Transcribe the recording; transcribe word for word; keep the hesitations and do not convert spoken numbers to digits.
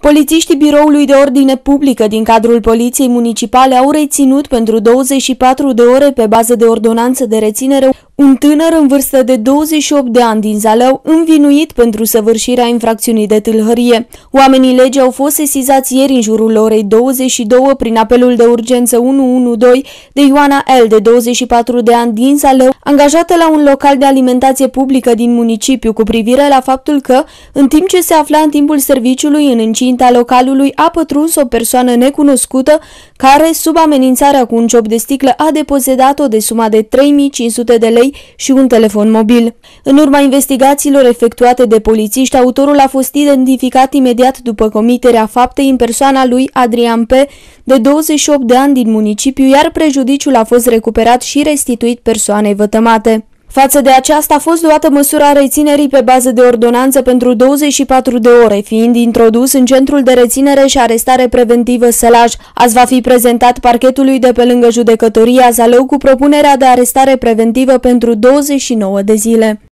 Polițiștii Biroului de Ordine Publică din cadrul Poliției Municipale au reținut pentru douăzeci și patru de ore pe bază de ordonanță de reținere un tânăr în vârstă de douăzeci și opt de ani din Zalău, învinuit pentru săvârșirea infracțiunii de tâlhărie. Oamenii legii au fost sesizați ieri în jurul orei douăzeci și două prin apelul de urgență unu unu doi de Ioana L, de douăzeci și patru de ani din Zalău, angajată la un local de alimentație publică din municipiu, cu privire la faptul că, în timp ce se afla în timpul serviciului în incinta localului, a pătruns o persoană necunoscută care, sub amenințarea cu un ciop de sticlă, a depozitat-o de suma de trei mii cinci sute de lei și un telefon mobil. În urma investigațiilor efectuate de polițiști, autorul a fost identificat imediat după comiterea faptei în persoana lui Adrian P, de douăzeci și opt de ani din municipiu, iar prejudiciul a fost recuperat și restituit persoanei vătămate. Față de aceasta a fost luată măsura reținerii pe bază de ordonanță pentru douăzeci și patru de ore, fiind introdus în centrul de reținere și arestare preventivă Sălaj. Azi va fi prezentat parchetului de pe lângă Judecătoria Zalău cu propunerea de arestare preventivă pentru douăzeci și nouă de zile.